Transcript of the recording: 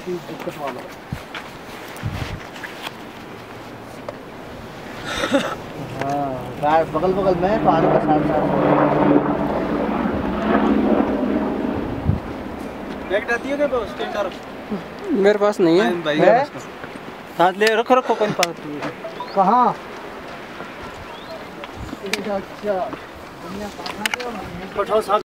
ही दिक्कत वाला। हाँ बगल बगल में पहाड़ के साथ साथ। बैग डालती है क्या स्टैंडर? मेरे पास नहीं है। साथ ले रखो रखो कोई पास कहाँ? अच्छा